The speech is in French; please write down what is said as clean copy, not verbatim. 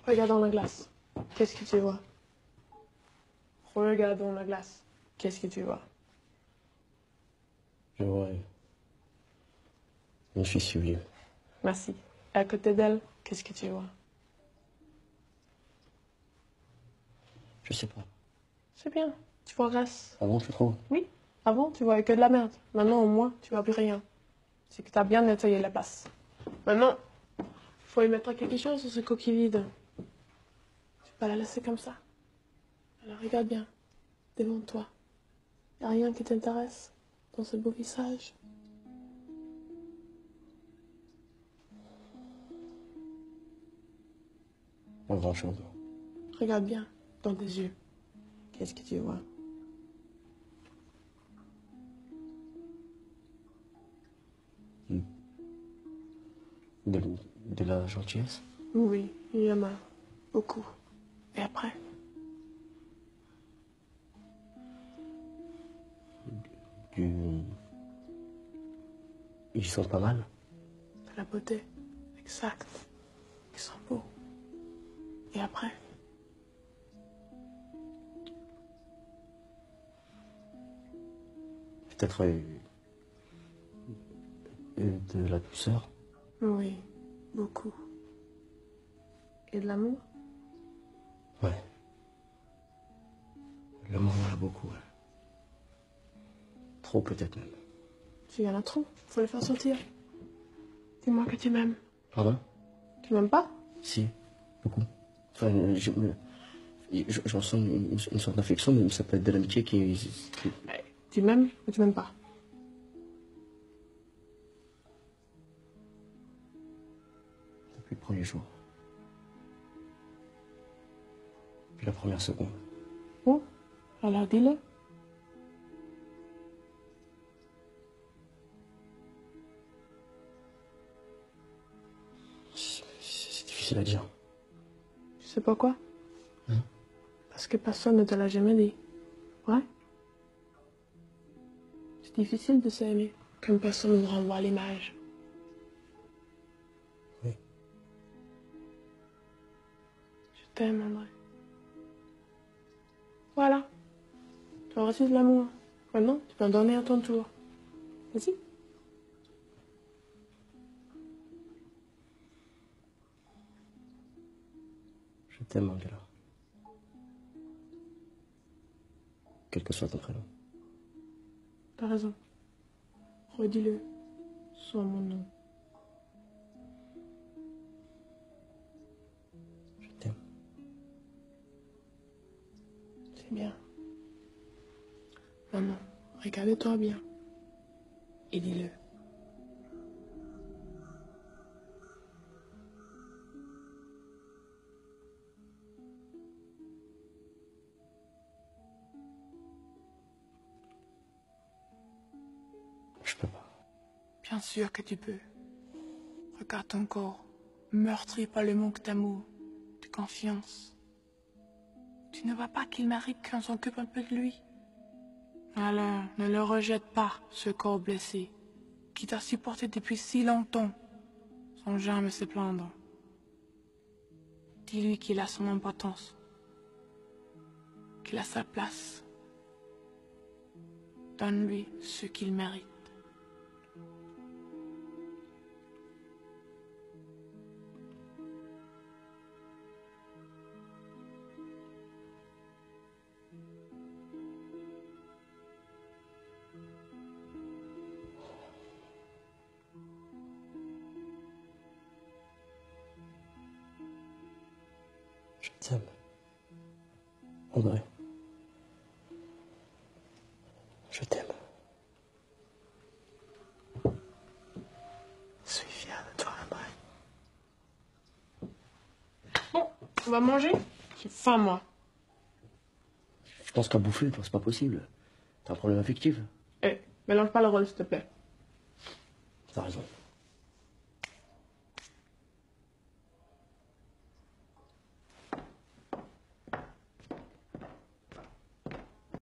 Regarde dans la glace. Qu'est-ce que tu vois? Regarde dans la glace. Qu'est-ce que tu vois? Je vois une fille sublime. Merci. À côté d'elle, qu'est-ce que tu vois? Je sais pas. C'est bien. Tu progresses. Ah bon, tu trouves? Oui. Avant, tu voyais que de la merde. Maintenant, au moins, tu vois plus rien. C'est que tu as bien nettoyé la place. Maintenant, il faut y mettre quelque chose sur ce coquille vide. Tu peux pas la laisser comme ça. Alors regarde bien. Devant toi. Y a rien qui t'intéresse dans ce beau visage. Pas grand-chose. Regarde bien dans tes yeux. Qu'est-ce que tu vois? De la gentillesse? Oui, il y en a beaucoup. Et après? Du... Ils sont pas mal. De la beauté. Exact. Ils sont beaux. Et après? Peut-être de la douceur. Oui, beaucoup. Et de l'amour? Ouais. L'amour, il y en a beaucoup. Ouais. Trop peut-être même. Tu y en as trop. Faut les faire sortir. Dis-moi que tu m'aimes. Pardon? Tu m'aimes pas? Si, beaucoup. Enfin, j'en sens une sorte d'affection, mais ça peut être de l'amitié qui... Tu m'aimes ou tu m'aimes pas? Depuis le premier jour. Puis la première seconde. Bon, alors dis-le. C'est difficile à dire. Tu sais pourquoi? Hein? Parce que personne ne te l'a jamais dit. Ouais? C'est difficile de s'aimer comme personne ne nous renvoie l'image. Oui. Je t'aime, André. Voilà. Tu as reçu de l'amour. Maintenant, tu peux en donner à ton tour. Vas-y. Je t'aime, Angela. Quel que soit ton prénom. T'as raison. Redis-le. Sans mon nom. Je t'aime. C'est bien. Maintenant, regarde-toi bien. Et dis-le. Je peux pas. Bien sûr que tu peux. Regarde ton corps, meurtri par le manque d'amour, de confiance. Tu ne vois pas qu'il mérite qu'on s'occupe un peu de lui? Alors, ne le rejette pas, ce corps blessé, qui t'a supporté depuis si longtemps, sans jamais se plaindre. Dis-lui qu'il a son importance, qu'il a sa place. Donne-lui ce qu'il mérite. Je t'aime. André. Je t'aime. Je suis fier de toi, André. Bon, on va manger? J'ai faim, moi. Je pense qu'à bouffer, toi, c'est pas possible. T'as un problème affectif. Eh, mélange pas le rôle, s'il te plaît. T'as raison.